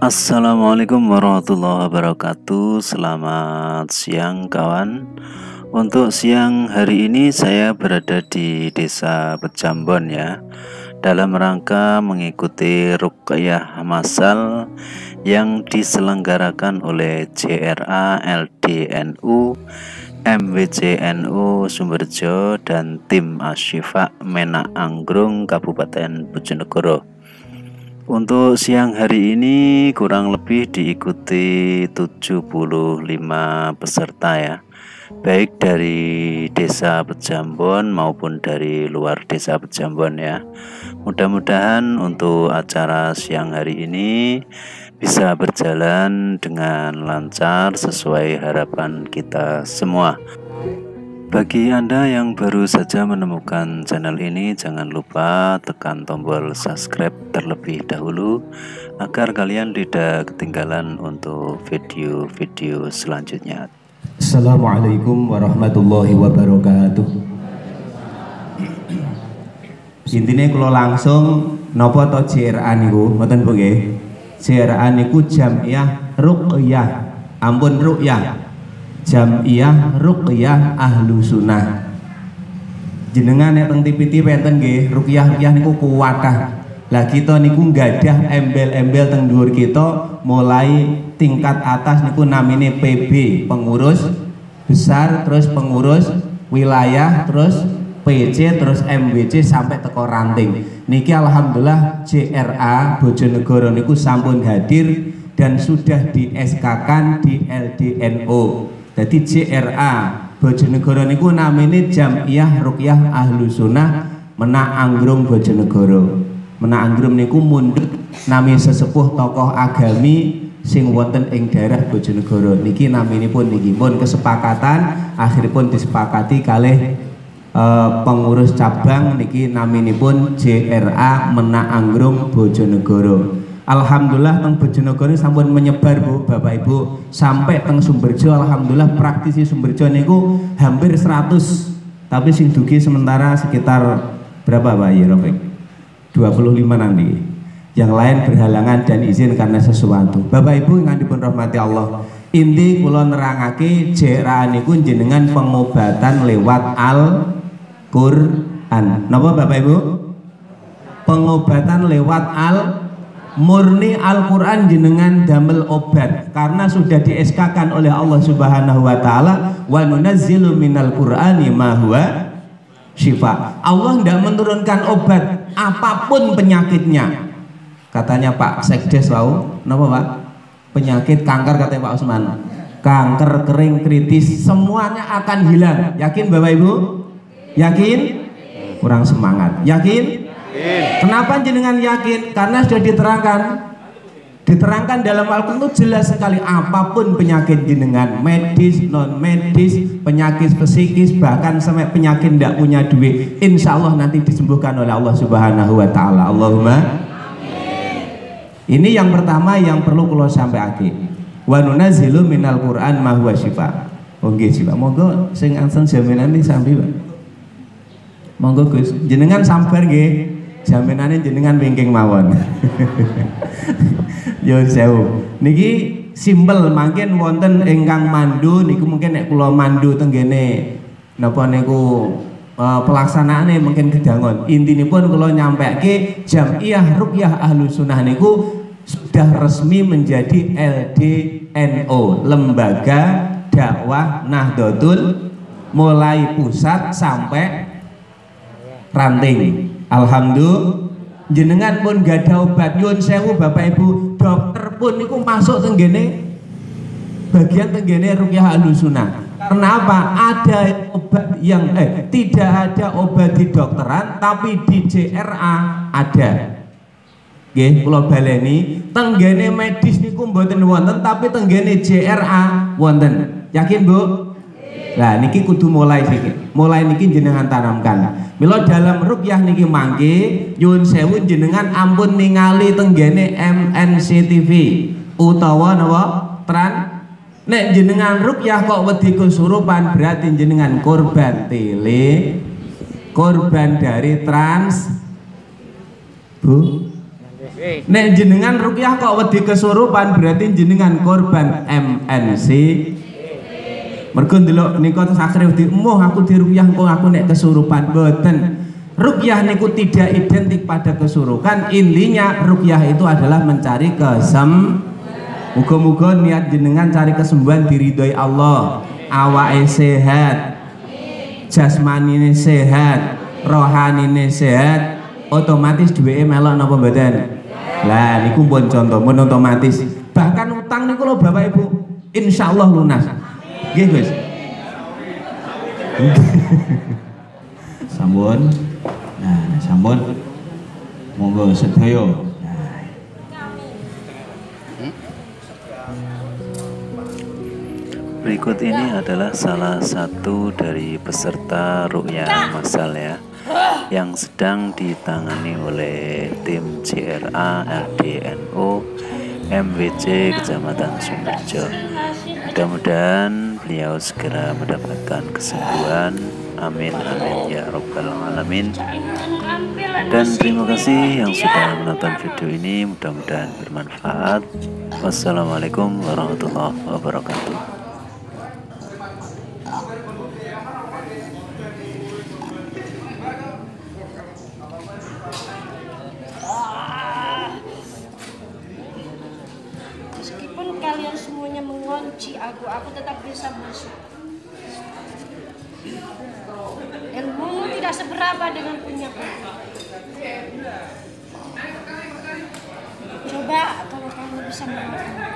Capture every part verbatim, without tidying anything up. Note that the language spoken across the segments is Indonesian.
Assalamualaikum warahmatullahi wabarakatuh. Selamat siang kawan. Untuk siang hari ini saya berada di Desa Pejambon ya, dalam rangka mengikuti ruqyah massal yang diselenggarakan oleh J R A, L D N U, M W C N U Sumberjo dan tim Asyifa Menak Anggrung Kabupaten Bojonegoro. Untuk siang hari ini kurang lebih diikuti tujuh puluh lima peserta ya, baik dari Desa Pejambon maupun dari luar Desa Pejambon ya. Mudah-mudahan untuk acara siang hari ini bisa berjalan dengan lancar sesuai harapan kita semua. Bagi Anda yang baru saja menemukan channel ini, jangan lupa tekan tombol subscribe terlebih dahulu agar kalian tidak ketinggalan untuk video-video selanjutnya. Assalamualaikum warahmatullahi wabarakatuh. Intine kula langsung napa to J R A niku, mboten Bu nggih. J R A niku Jam'iyah Ruqyah. Ampun Ruqyah. Jam'iyah Ruqyah Ahlu Sunnah. Jenengan nek teng T V T wonten nggih, ruqyah-ruqyah niku kuwatah. Lah kita niku nggadah embel-embel teng dhuwur kita, mulai tingkat atas niku namine P B, pengurus besar, terus pengurus wilayah, terus P C, terus M W C sampai teko ranting. Niki alhamdulillah J R A Bojonegoro niku sampun hadir dan sudah di S K-kan di L D N O. Jadi J R A Bojonegoro niku namine Jam'iyah Ruqyah Ahlu Sunnah Menak Anggrung Bojonegoro. Menak Anggrung niku mundhut nami sesepuh tokoh agami sing wonten ing daerah Bojonegoro. Niki naminipun niki pun kesepakatan akhiripun disepakati kalih uh, pengurus cabang niki naminipun J R A Menak Anggrung Bojonegoro. Alhamdulillah teng Bojonegoro sampun menyebar Bu, Bapak Ibu, sampai teng Sumberjo. Alhamdulillah praktisi Sumberjo niku hampir seratus. Tapi sing dugi sementara sekitar berapa Pak ya Robek? dua puluh lima nanti. Yang lain berhalangan dan izin karena sesuatu. Bapak Ibu yang dipun rahmati Allah. Inti kula nerangake J R A niku jenengan pengobatan lewat Al-Qur'an. Napa Bapak Ibu? Pengobatan lewat Al murni Al-Quran jenengan damel obat karena sudah di S K-kan oleh Allah Subhanahu wa taala, wa nunazzilu minal Qur'ani ma huwa syifa. Allah tidak menurunkan obat apapun penyakitnya. Katanya Pak Sekdes wau, napa Pak? Penyakit kanker katanya Pak Usman. Kanker kering kritis semuanya akan hilang. Yakin Bapak Ibu? Yakin? Kurang semangat. Yakin? Kenapa jenengan yakin? Karena sudah diterangkan diterangkan dalam Al-Quran itu jelas sekali apapun penyakit jenengan, medis, non medis, penyakit psikis, bahkan sampai penyakit tidak punya duit, insya Allah nanti disembuhkan oleh Allah Subhanahu wa taala. Allahumma amin. Ini yang pertama yang perlu kalau sampai akhir. Wa nunazzilu minal Qur'an ma huwa syifa. Oke sih Pak, monggo sing anten jaminan iki sambil Pak. Monggo Gus, jenengan sabar nggih. Jaminannya jenengan wingking mawon. Yo sewu. Niki simpel mangken wonten ingkang mandu niku mungkin nek kula mandu tenggene napa niku uh, pelaksanaane mungkin kedangon. Intinipun kula nyampeke Jam'iyah Ruqyah Ahlu Sunnah niku sudah resmi menjadi L D N O, Lembaga Dakwah Nahdlatul, mulai pusat sampai ranting. Alhamdulillah jenengan pun gak ada obat nyuwun sewu Bapak Ibu, dokter pun niku masuk tenggene bagian tenggene Ruqyah Ahlu Sunnah. Kenapa? Ada obat yang eh tidak ada obat di dokteran tapi di J R A ada. Nggih, kula baleni tenggene medis niku mboten wonten tapi tenggene J R A wonten. Yakin Bu? Nah niki kudu mulai sikit. Mulai niki jenengan tanamkan. Mila dalam ruqyah niki mangke nyuwun sewu jenengan ampun ningali tenggene M N C T V utawa napa Tran. Nek jenengan ruqyah kok wedi kesurupan berarti jenengan korban tele, korban dari Trans Bu Nek jenengan rukyah kok wedi kesurupan berarti jenengan korban M N C. Mergo ndelok nika terus akhire wedi, "Emoh aku dirukyah kok aku nek kesurupan." Mboten. Rukyah niku tidak identik pada kesurupan. Intinya rukyah itu adalah mencari kesem. Muga-muga niat jenengan cari kesembuhan diridhoi Allah. Awake sehat, jasmanine sehat, rohanine sehat, otomatis duweke melok napa mboten? Lah niku pun contoh pun otomatis. Bahkan utang niku lho Bapak Ibu, insyaallah lunas. Nggih, Gus. Sampun. Nah, sampun. Monggo sedaya. Berikut ini adalah salah satu dari peserta rukyah massal ya, yang sedang ditangani oleh tim C R A L D N O M W C Kecamatan Sumerjo. Mudah-mudahan beliau segera mendapatkan kesembuhan. Amin amin ya robbal alamin. Dan terima kasih yang sudah menonton video ini, mudah-mudahan bermanfaat. Wassalamualaikum warahmatullahi wabarakatuh. Meskipun kalian semuanya mengunci aku, aku tetap bisa masuk. Ilmumu tidak seberapa dengan punyaku. Coba kalau kamu bisa melakukan.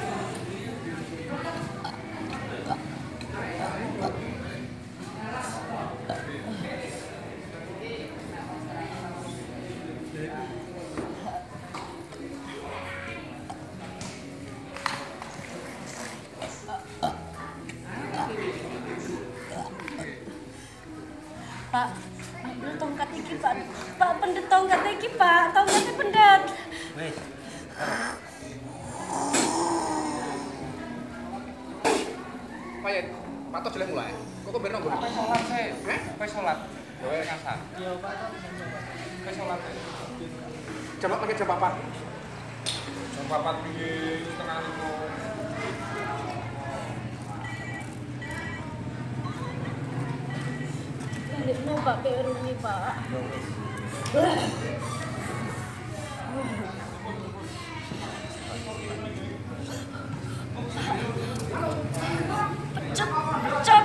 Pak, ambil tongkat iki Pak. Pak, pendet tongkat iki Pak. Tongkatnya pendet. Wes. Payet, patok jelek mulai. Kok kok bener nggon? Apa salat sih? Heh? Apa salat? Kowe ngasar. Iya, Pak. Kowe salat. Coba pakai jam papat. Jam papat iki setengah lima. Mau Pak Peru nih Pak. Pecet, pecet.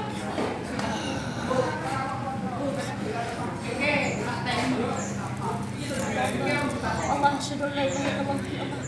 Allah syukur la ilaha illallah.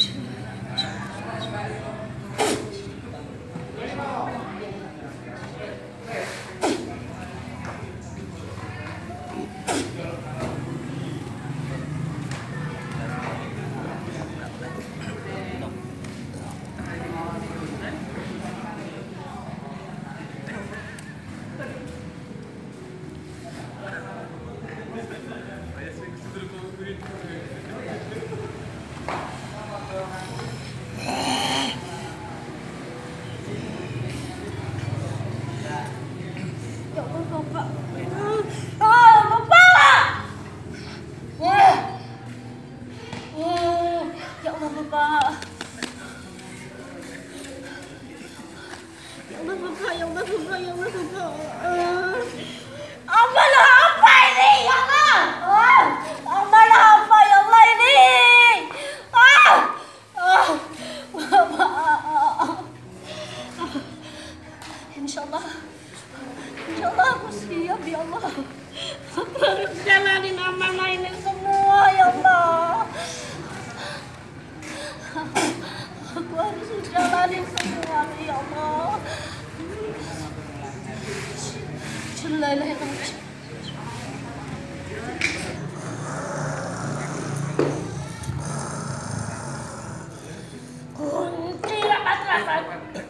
Insyaallah, insyaallah aku siap ya Allah. Aku harus jalanin amanah ini semua ya Allah. Aku harus jalanin semua ya Allah. Bismillahirrahmanirrahim. Kunci rapat-rapat.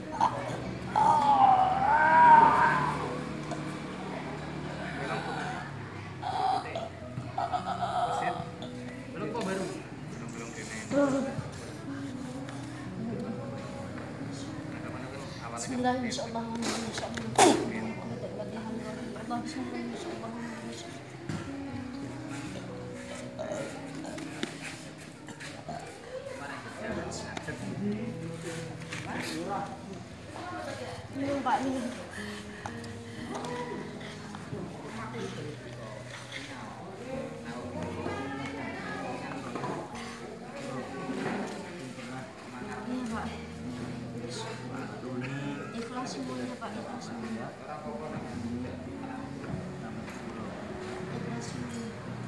Bismillah, insyaallah, insyaallah. Minum Pak, minum. Iya Pak. Ikhlas semuanya Pak, ikhlas semuanya. Ikhlas semuanya.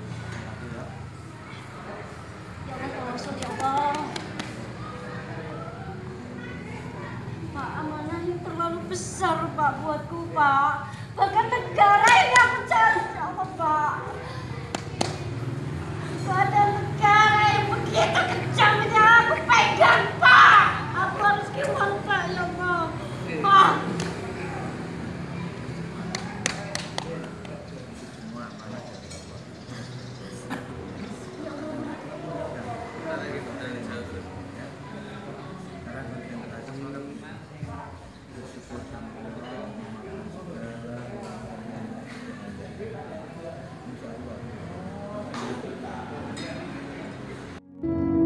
Ya Allah, tawassul ya Allah. Pak, amanahnya terlalu besar Pak buatku Pak. Bahkan negara ini aku cari ya Allah Pak. Gak ada